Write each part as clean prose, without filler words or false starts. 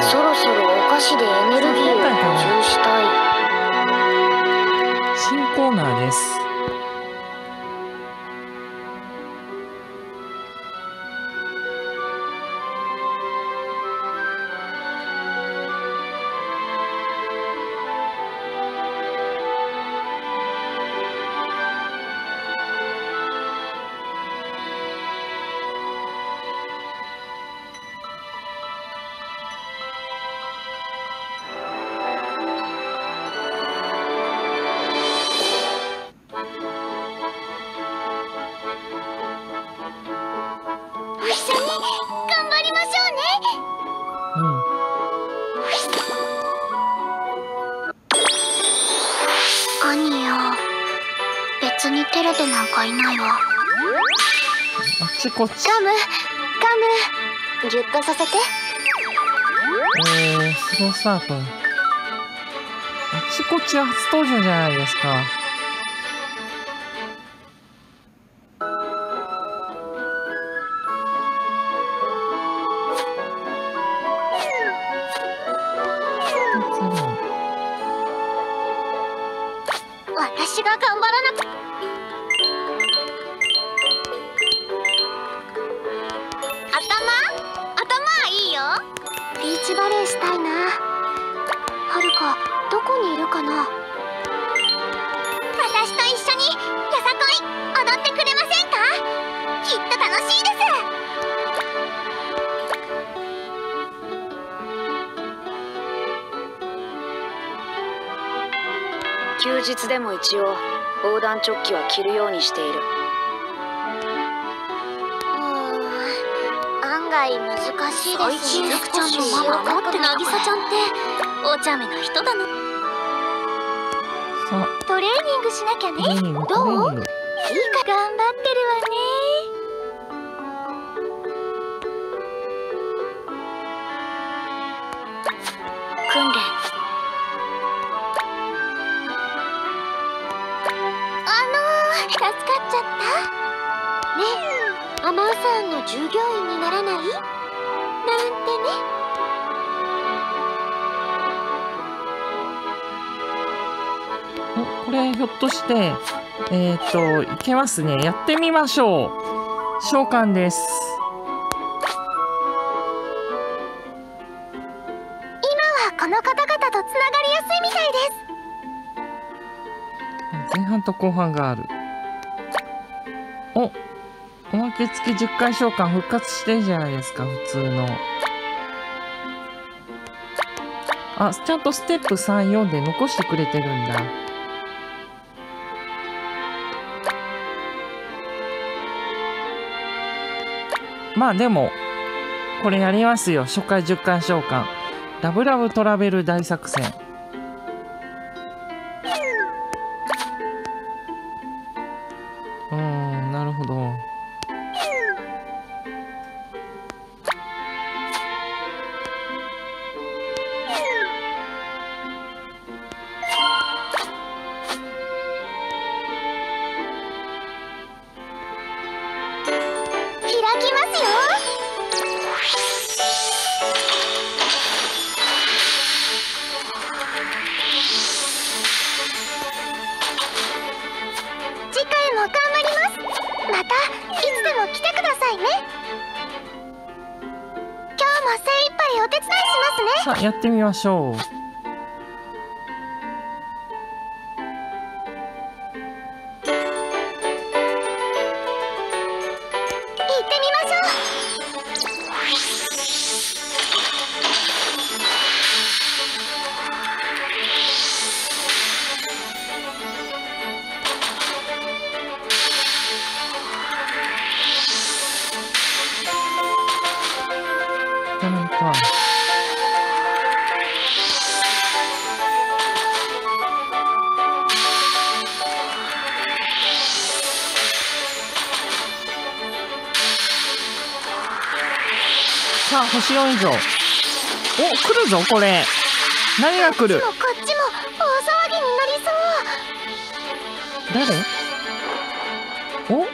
そろそろお菓子でエネルギーを補充したい。 新コーナーです。 別に照れてなんかいないわ。 あっちこっち。 ガムギュッとさせて。 スロースタート。あっちこっちは初登場じゃないですか。 私が頑張らなく。頭いいよ。ビーチバレーしたいな。はるかどこにいるかな。私と一緒によさこい踊ってくれませんか。きっと楽しいです。 休日でも一応防弾チョッキは着るようにしている。 案外難しいですね。 最近福ちゃんのママだって渚ちゃんってお茶目な人だな。トレーニングしなきゃね。どう？いいか頑張ってるわね。 訓練。 助かっちゃった。ねえ、アマウさんの従業員にならない？なんてね。 これひょっとしていけますね。やってみましょう。召喚です。 今はこの方々とつながりやすいみたいです。 前半と後半がある。おまけ付き10回召喚復活してるじゃないですか、普通の。ちゃんとステップ3、4で残してくれてるんだ。まあでも、これやりますよ。初回10回召喚。ラブラブトラベル大作戦。なるほど。さあやってみましょう。さあ星4以上。お、来るぞこれ。何が来る？ こっちも大騒ぎになりそう。 誰？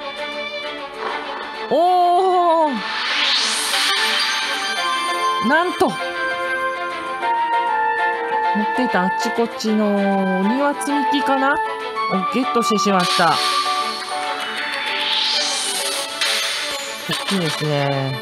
おお、なんと持っていたあっちこっちのお庭積み木かなをゲットしてしまった。大きいですね。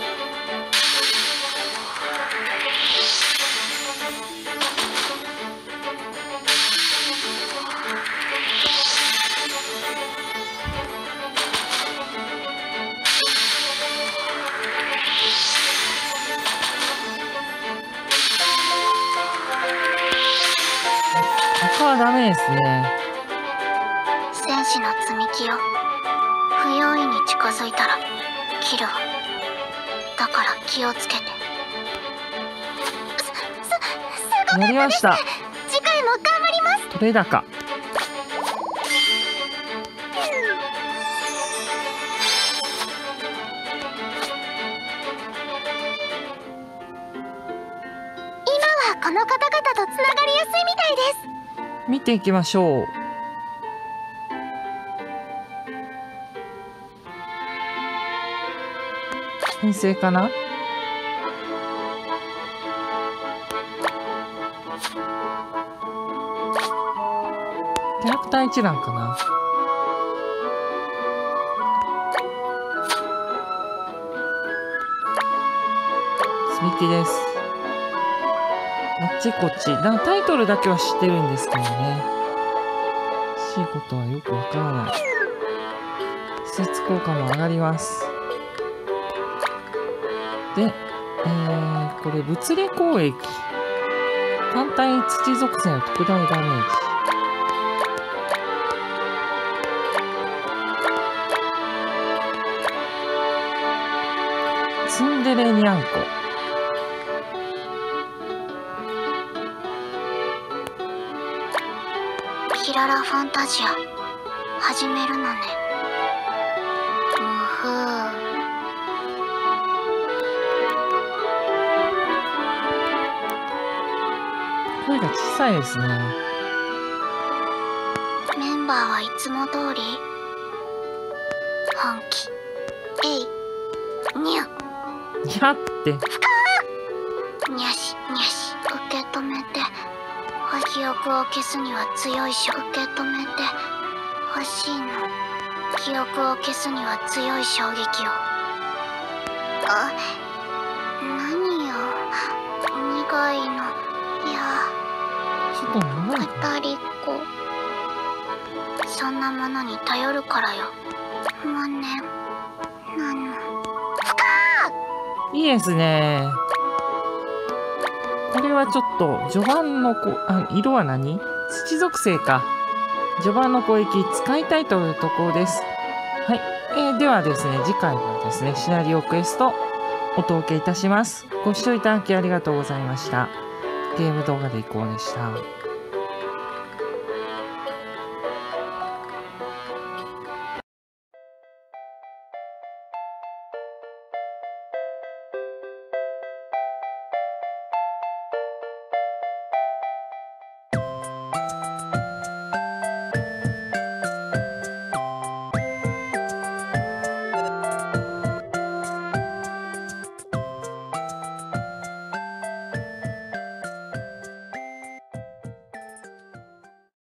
赤はダメですね。 戦士の積み木を不用意に近づいたら切るわ。だから気をつけて。 やりました。 次回も頑張ります。 取れ高。 今はこの方々とつながりやすいみたいです。 見ていきましょう。編成かな。キャラクター一覧かな。積み木です。あっちこっちタイトルだけは知ってるんですけどね、しいことはよくわからない。施設効果も上がります。で、これ物理攻撃、単体土属性の特大ダメージ。ツンデレにゃんこ。 キララファンタジア始めるのね。むふー。 声が小さいですね。 メンバーはいつも通り本気。えいにゃやってにゃしにゃし受け止めて。記憶を消すには強い受け止めて欲しいの。記憶を消すには強い衝撃を。あ、何よ苦いの。いやちょっと長いかな。 当たりっこ。そんなものに頼るからよ。無念なの。 いいですね。これはちょっと序盤の色は何？土属性か。序盤の攻撃使いたいというところです。はい、ではですね、次回はですね、シナリオクエストお届けいたします。ご視聴いただきありがとうございました。ゲーム動画でいこうでした。